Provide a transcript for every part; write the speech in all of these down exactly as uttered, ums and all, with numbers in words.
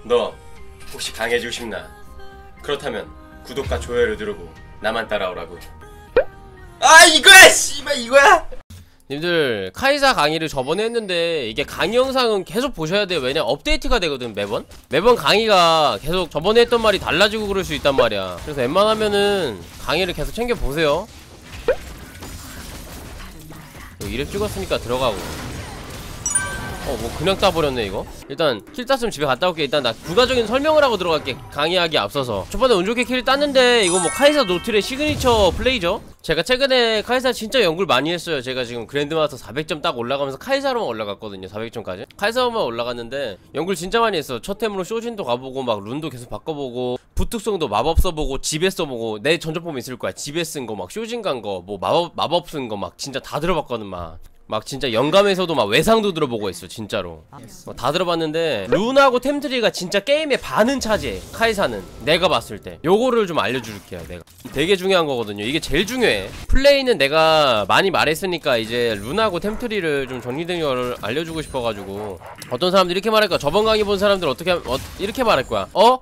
너 혹시 강해지고 싶나? 그렇다면 구독과 좋아요를 누르고 나만 따라오라고. 아 이거야 씨발 이거야. 님들 카이사 강의를 저번에 했는데 이게 강의 영상은 계속 보셔야 돼요. 왜냐 업데이트가 되거든. 매번 매번 강의가 계속 저번에 했던 말이 달라지고 그럴 수 있단 말이야. 그래서 웬만하면은 강의를 계속 챙겨보세요. 이랩 찍었으니까 들어가고. 어 뭐 그냥 따버렸네 이거. 일단 킬 땄으면 집에 갔다 올게. 일단 나 부가적인 설명을 하고 들어갈게. 강의하기 앞서서 저번에 운 좋게 킬을 땄는데 이거 뭐 카이사 노틀의 시그니처 플레이죠. 제가 최근에 카이사 진짜 연구를 많이 했어요. 제가 지금 그랜드마스터 사백 점 딱 올라가면서 카이사로만 올라갔거든요. 사백 점까지 카이사로만 올라갔는데 연구를 진짜 많이 했어. 첫 템으로 쇼진도 가보고 막 룬도 계속 바꿔보고 부특성도 마법 써보고 집에 써보고. 내 전조품 있을 거야. 집에 쓴 거 막 쇼진 간 거 뭐 마법 마법 쓴 거 막 진짜 다 들어봤거든. 막 막 진짜 영감에서도 막 외상도 들어보고 있어 진짜로. 뭐 다 들어봤는데 룬하고 템트리가 진짜 게임의 반은 차지해. 카이사는 내가 봤을 때 요거를 좀 알려줄게요. 내가 되게 중요한 거거든요. 이게 제일 중요해. 플레이는 내가 많이 말했으니까 이제 룬하고 템트리를 좀 정리된 걸 알려주고 싶어가지고. 어떤 사람들 이렇게 말할 거야. 저번 강의 본 사람들 어떻게 어, 이렇게 말할 거야. 어?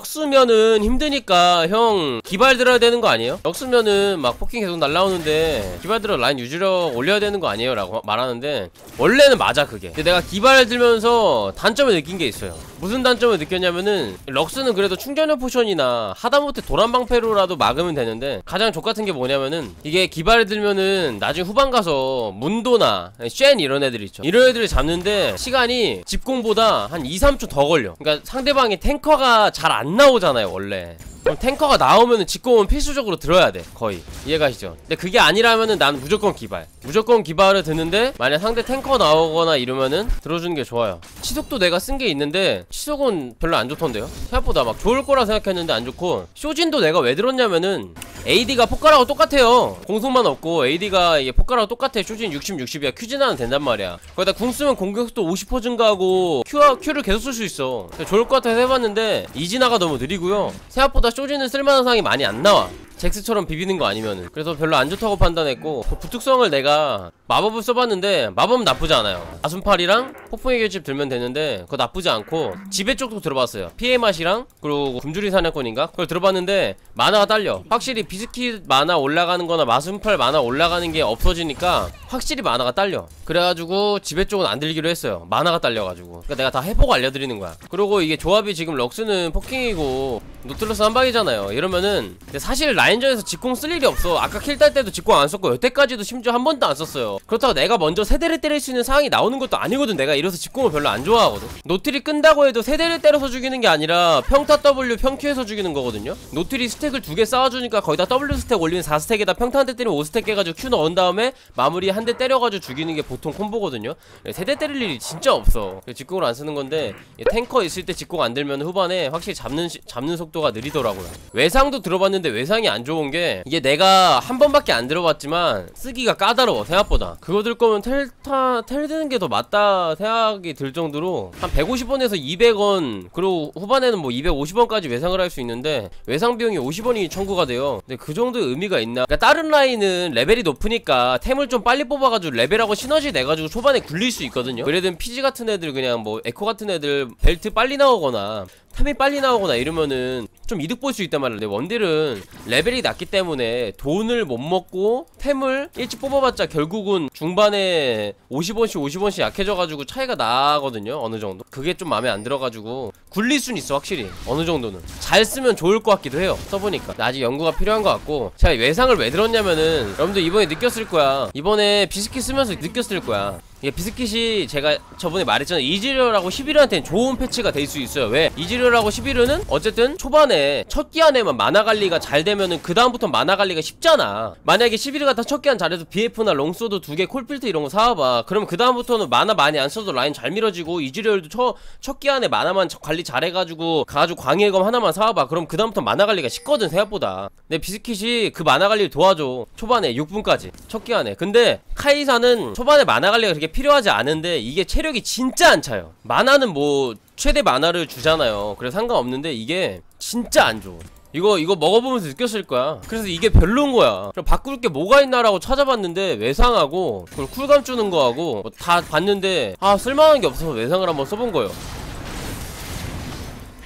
럭스면은 힘드니까 형 기발 들어야 되는 거 아니에요? 럭스면은 막 포킹 계속 날라오는데 기발 들어 라인 유지력 올려야 되는 거 아니에요? 라고 말하는데 원래는 맞아 그게. 근데 내가 기발 들면서 단점을 느낀 게 있어요. 무슨 단점을 느꼈냐면은 럭스는 그래도 충전용 포션이나 하다못해 도란방패로라도 막으면 되는데 가장 족같은 게 뭐냐면은 이게 기발을 들면은 나중에 후반 가서 문도나 쉔 이런 애들 있죠. 이런 애들을 잡는데 시간이 집공보다 한 이, 삼 초 더 걸려. 그러니까 상대방이 탱커가 잘 안 나오잖아요 원래. 그럼 탱커가 나오면은 직공은 필수적으로 들어야 돼. 거의 이해가시죠? 근데 그게 아니라면은 난 무조건 기발 무조건 기발을 드는데 만약 상대 탱커 나오거나 이러면은 들어주는 게 좋아요. 치속도 내가 쓴 게 있는데 치속은 별로 안 좋던데요? 생각보다 막 좋을 거라 생각했는데 안 좋고. 쇼진도 내가 왜 들었냐면은 에이디가 포카라고 똑같아요. 공속만 없고 에이디가 이게 포카라고 똑같아. 쇼진 육십, 육십이야. 큐진하는 된단 말이야. 거기다 궁 쓰면 공격도 오십 퍼센트 증가하고 Q, Q를 계속 쓸 수 있어. 좋을 것 같아서 해봤는데 이진화가 너무 느리고요. 생각보다 쇼진은 쓸만한 상황이 많이 안 나와. 잭스처럼 비비는 거 아니면은. 그래서 별로 안 좋다고 판단했고 그 부특성을 내가 마법을 써봤는데 마법은 나쁘지 않아요. 아순팔이랑 폭풍의 결집 들면 되는데 그거 나쁘지 않고 지배 쪽도 들어봤어요. 피해 맛이랑 그리고 굶주리 사냥꾼인가? 그걸 들어봤는데 마나가 딸려. 확실히 비스킷 마나 올라가는 거나 마순팔 마나 올라가는 게 없어지니까 확실히 마나가 딸려. 그래가지고 지배 쪽은 안 들기로 했어요. 마나가 딸려가지고. 그러니까 내가 다 해보고 알려드리는 거야. 그리고 이게 조합이 지금 럭스는 포킹이고 노틀러스 한방이잖아요. 이러면은 근데 사실 라인전에서 직공 쓸 일이 없어. 아까 킬 딸 때도 직공 안 썼고 여태까지도 심지어 한 번도 안 썼어요. 그렇다고 내가 먼저 세대를 때릴 수 있는 상황이 나오는 것도 아니거든. 내가 이래서 직공을 별로 안 좋아하거든. 노틀이 끈다고 해도 세대를 때려서 죽이는 게 아니라 평타 W 평큐에서 죽이는 거거든요. 노틀이 스택을 두 개 쌓아주니까 거의 다 W 스택 올리면 사 스택에다 평타 한 대 때리면 오 스택 깨가지고 Q 넣은 다음에 마무리 한 대 때려가지고 죽이는 게 보통 콤보거든요. 세대 때릴 일이 진짜 없어. 직공을 안 쓰는 건데 탱커 있을 때 직공 안 들면 후반에 확실히 잡는 시, 잡는 속도가 느리더라고요. 외상도 들어봤는데 외상이 안 좋은 게 이게 내가 한 번밖에 안 들어봤지만 쓰기가 까다로워 생각보다. 그거 들 거면 텔타 텔 드는 게 더 맞다 생각이 들 정도로 한 백오십 원에서 이백 원 그리고 후반에는 뭐 이백오십 원까지 외상을 할 수 있는데 외상 비용이 오십 원이 청구가 돼요. 근데 그 정도의 의미가 있나? 그러니까 다른 라인은 레벨이 높으니까 템을 좀 빨리 뽑아가지고 레벨하고 시너지 내가지고 초반에 굴릴 수 있거든요. 그래도 피지 같은 애들 그냥 뭐 에코 같은 애들 벨트 빨리 나오거나 템이 빨리 나오거나 이러면은 좀 이득 볼 수 있단 말이야. 근데 원딜은 레벨이 낮기 때문에 돈을 못 먹고 템을 일찍 뽑아봤자 결국은 중반에 오십 원씩 오십 원씩 약해져가지고 차이가 나거든요. 어느 정도. 그게 좀 마음에 안 들어가지고 굴릴 순 있어 확실히. 어느 정도는 잘 쓰면 좋을 것 같기도 해요. 써보니까 아직 연구가 필요한 것 같고. 제가 외상을 왜 들었냐면은 여러분들 이번에 느꼈을 거야. 이번에 비스킷 쓰면서 느꼈을 거야. 이게 비스킷이 제가 저번에 말했잖아요. 이즈리얼하고 십일호한테는 좋은 패치가 될 수 있어요. 왜? 이즈리얼하고 십일호는 어쨌든 초반에 첫 기한에만 마나 관리가 잘 되면은 그 다음부터 마나 관리가 쉽잖아. 만약에 십일호가 다 첫 기한 잘해서 비에프나 롱소드 두 개 콜필트 이런 거 사와봐. 그러면 그 다음부터는 마나 많이 안 써도 라인 잘 밀어지고 이즈리얼도 첫, 첫 기한에 마나만 관리 잘해가지고 가가지고 광해검 하나만 사와봐. 그럼 그 다음부터 마나 관리가 쉽거든 생각보다. 근데 비스킷이 그 마나 관리를 도와줘. 초반에 육 분까지 첫 기한에. 근데 카이사는 초반에 마나 관리가 그렇게 필요하지 않은데 이게 체력이 진짜 안 차요. 마나는 뭐 최대 마나를 주잖아요. 그래서 상관없는데 이게 진짜 안 좋아. 이거 이거 먹어보면서 느꼈을 거야. 그래서 이게 별로인 거야. 그럼 바꿀 게 뭐가 있나라고 찾아봤는데 외상하고 그리고 쿨감 주는 거하고 뭐 다 봤는데 아 쓸만한 게 없어서 외상을 한번 써본 거예요.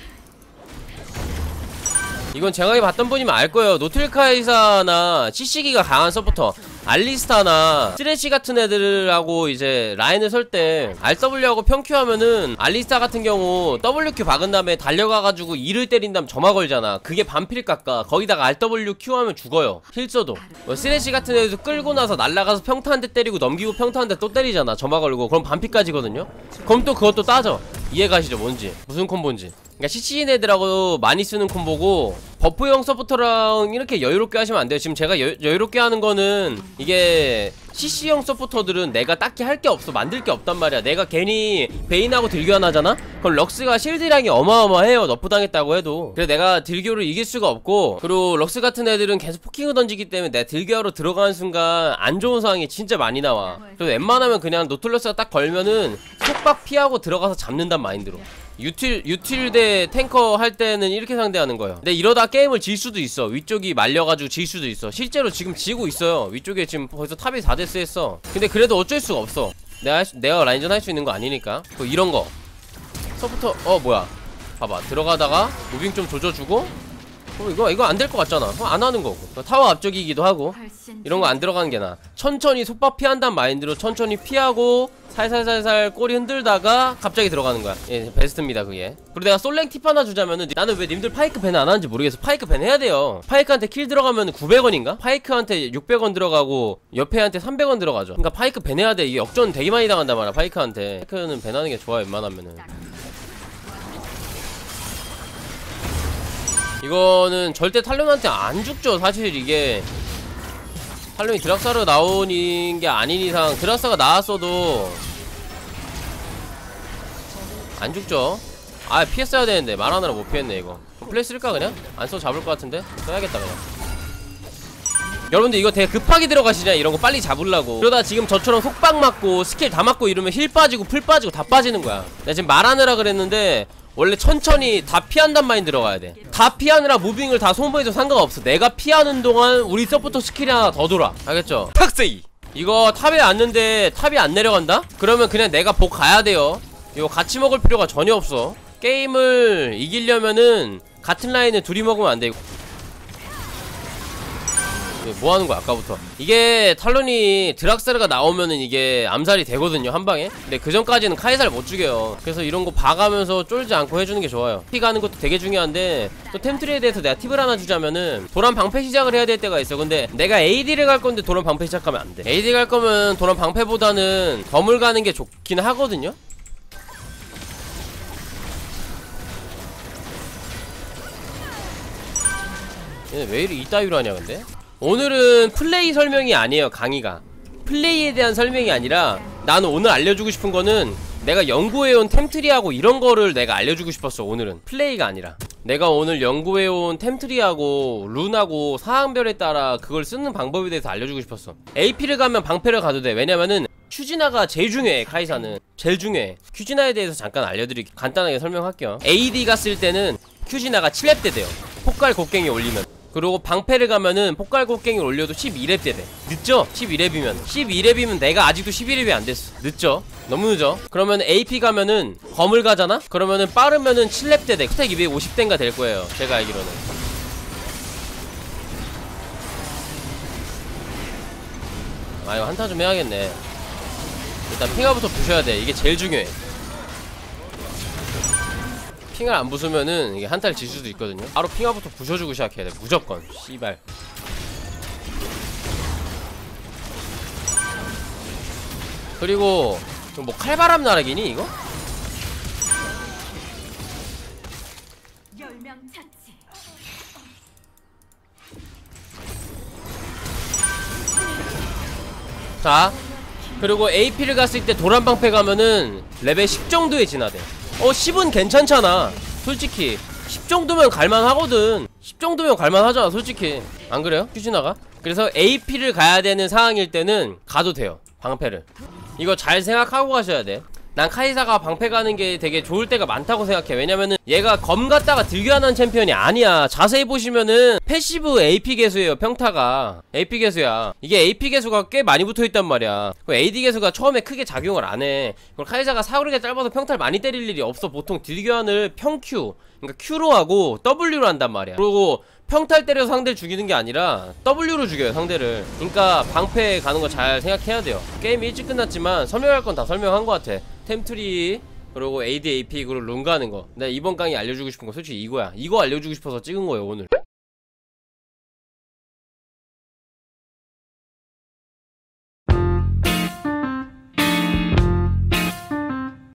이건 제가 봤던 분이면 알거예요. 노틸카이사나 씨씨기가 강한 서포터 알리스타나 쓰레쉬 같은 애들하고 이제 라인을 설 때 알더블유하고 평큐 하면은 알리스타 같은 경우 더블유큐 박은 다음에 달려가가지고 E를 때린 다음 점화 걸잖아. 그게 반필 깎아. 거기다가 알더블유큐 하면 죽어요. 힐써도. 뭐 쓰레쉬 같은 애도 끌고 나서 날라가서 평타 한 대 때리고 넘기고 평타 한 대 또 때리잖아. 점화 걸고. 그럼 반필까지거든요. 그럼 또 그것도 따져. 이해가시죠? 뭔지 무슨 콤보인지. 그러니까 씨씨인 애들하고 많이 쓰는 콤보고, 버프형 서포터랑 이렇게 여유롭게 하시면 안 돼요. 지금 제가 여, 여유롭게 하는 거는, 이게 씨씨형 서포터들은 내가 딱히 할 게 없어. 만들 게 없단 말이야. 내가 괜히 베인하고 딜교환 하잖아? 그럼 럭스가 실드량이 어마어마해요. 너프 당했다고 해도. 그래서 내가 딜교를 이길 수가 없고, 그리고 럭스 같은 애들은 계속 포킹을 던지기 때문에 내가 딜교하러 들어가는 순간 안 좋은 상황이 진짜 많이 나와. 그래서 웬만하면 그냥 노틀러스가 딱 걸면은 속박 피하고 들어가서 잡는단 마인드로. 유틸, 유틸 대 탱커 할 때는 이렇게 상대하는 거예요. 근데 이러다 게임을 질 수도 있어. 위쪽이 말려가지고 질 수도 있어. 실제로 지금 지고 있어요. 위쪽에 지금 벌써 탑이 사 데스 했어. 근데 그래도 어쩔 수가 없어. 내가 할 수, 내가 라인전 할 수 있는 거 아니니까. 또 이런 거 서부터 어 뭐야, 봐봐. 들어가다가 무빙 좀 조져주고. 어, 이거 이거 안 될 것 같잖아. 어, 안 하는 거고. 타워 앞쪽이기도 하고. 이런 거 안 들어가는 게 나아. 천천히 속박 피한다는 마인드로 천천히 피하고 살살살살 꼬리 흔들다가 갑자기 들어가는 거야. 예, 베스트입니다 그게. 그리고 내가 솔랭 팁 하나 주자면은, 나는 왜 님들 파이크 밴 안 하는지 모르겠어. 파이크 밴 해야 돼요. 파이크한테 킬 들어가면 구백 원인가? 파이크한테 육백 원 들어가고 옆에한테 삼백 원 들어가죠. 그러니까 파이크 밴 해야 돼. 이게 역전 되게 많이 당한단 말이야 파이크한테. 파이크는 밴하는 게 좋아 웬만하면은. 이거는 절대 탈론한테 안 죽죠. 사실 이게 탈론이 드락사로 나오는 게 아닌 이상, 드락사가 나왔어도 안 죽죠. 아, 피했어야 되는데 말하느라 못 피했네. 이거 플레이 쓸까 그냥? 안 써 잡을 것 같은데? 써야겠다 그냥. 여러분들 이거 되게 급하게 들어가시잖아. 이런거 빨리 잡으려고. 그러다 지금 저처럼 속박 맞고 스킬 다 맞고 이러면 힐 빠지고 풀 빠지고 다 빠지는 거야. 내가 지금 말하느라 그랬는데 원래 천천히 다 피한단 마인 들어가야 돼. 다 피하느라 무빙을 다 소모해도 상관없어. 내가 피하는 동안 우리 서포터 스킬이 하나 더 돌아. 알겠죠? 탁세이! 이거 탑에 왔는데 탑이 안 내려간다? 그러면 그냥 내가 복 가야 돼요. 이거 같이 먹을 필요가 전혀 없어. 게임을 이기려면은 같은 라인을 둘이 먹으면 안 돼. 뭐 하는 거야 아까부터. 이게 탈론이 드락사르가 나오면은 이게 암살이 되거든요 한방에. 근데 그 전까지는 카이사를 못 죽여요. 그래서 이런 거 봐가면서 쫄지 않고 해주는 게 좋아요. 피 가는 것도 되게 중요한데, 또 템트리에 대해서 내가 팁을 하나 주자면은, 도란 방패 시작을 해야 될 때가 있어. 근데 내가 에이디를 갈 건데 도란 방패 시작하면 안 돼. 에이디 갈 거면 도란 방패보다는 검을 가는 게 좋긴 하거든요. 얘네 왜 이리 이따위로 하냐 근데? 오늘은 플레이 설명이 아니에요. 강의가 플레이에 대한 설명이 아니라, 나는 오늘 알려주고 싶은 거는 내가 연구해온 템트리하고 이런 거를 내가 알려주고 싶었어. 오늘은 플레이가 아니라 내가 오늘 연구해온 템트리하고 룬하고 사항별에 따라 그걸 쓰는 방법에 대해서 알려주고 싶었어. 에이피를 가면 방패를 가도 돼. 왜냐면은 큐지나가 제일 중요해. 카이사는 제일 중요해. 큐지나에 대해서 잠깐 알려드릴게요. 간단하게 설명할게요. 에이디가 쓸 때는 큐지나가 칠 렙 때 돼요. 폭갈 곡괭이 올리면. 그리고 방패를 가면은 폭갈 곡괭이를 올려도 십이 렙 때 돼. 늦죠? 십이 렙이면 십이 렙이면 내가 아직도 십일 렙이 안 됐어. 늦죠? 너무 늦어. 그러면 에이피 가면은 검을 가잖아? 그러면은 빠르면은 칠 렙 때 돼. 스택 이백오십 대인가 될 거예요 제가 알기로는. 아 이거 한타 좀 해야겠네. 일단 핑화부터 부셔야 돼. 이게 제일 중요해. 핑을 안 부수면은 이게 한타를 질 수도 있거든요. 바로 핑화부터 부셔주고 시작해야 돼. 무조건. 씨발. 그리고 뭐 칼바람 나르기니 이거? 자, 그리고 에이피를 갔을 때 도란방패 가면은 레벨 십 정도에 진화돼. 어 십은 괜찮잖아 솔직히. 십 정도면 갈만하거든. 십 정도면 갈만하잖아 솔직히. 안 그래요? 큐지나가? 그래서 에이피를 가야 되는 상황일 때는 가도 돼요 방패를. 이거 잘 생각하고 가셔야 돼. 난 카이사가 방패 가는 게 되게 좋을 때가 많다고 생각해. 왜냐면은 얘가 검 갖다가 들교환하는 챔피언이 아니야. 자세히 보시면은 패시브 에이피 개수예요. 평타가 에이피 개수야. 이게 에이피 개수가 꽤 많이 붙어있단 말이야. 에이디 개수가 처음에 크게 작용을 안해. 그걸 카이사가 사거리가 짧아서 평타를 많이 때릴 일이 없어. 보통 딜교환을 평Q, 그러니까 Q로 하고 W로 한단 말이야. 그리고 평탈 때려서 상대를 죽이는 게 아니라 W로 죽여요, 상대를. 그러니까 방패 가는 거 잘 생각해야 돼요. 게임이 일찍 끝났지만 설명할 건 다 설명한 것 같아. 템트리, 그리고 에이디, 에이피, 그리고 룬 가는 거. 내가 이번 강의 알려주고 싶은 거 솔직히 이거야. 이거 알려주고 싶어서 찍은 거예요, 오늘.